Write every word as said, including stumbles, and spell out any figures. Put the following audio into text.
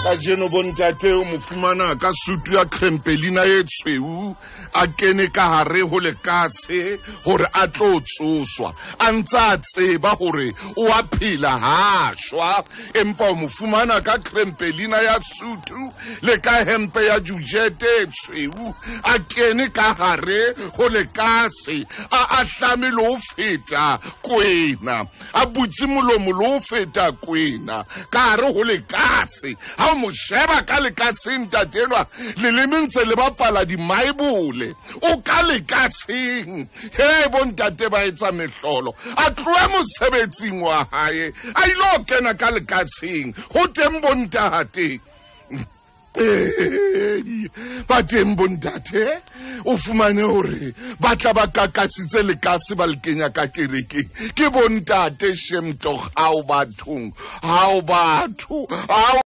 Kajeno bontate o mofumana ka sutu ya krempelina e tshweu a kene ka hare ho lekase hore a tlo tsoswa a ntsa tseba hore o a phela ha shwa empa o mofumana ka krempelina ya sutu le ka hempe ya jujete tshweu a kene ka hare ho lekase a ahlame lo feta kwena a butse molomo lo feta kwena ka hare ho lekase ha mo sheba ka lekaseng tatelwa le lemintse le bapala di maibole o ka lekaseng he bontate ba etsa mehlolo a tloe mosebetsing wa hae a ilo kena ka lekaseng ho teng bontate ba teng bontate o fumane hore ba tla ba kakasitse lekase ba le kenya ka kereke ke bontate shemtog ha o bathong ha o batho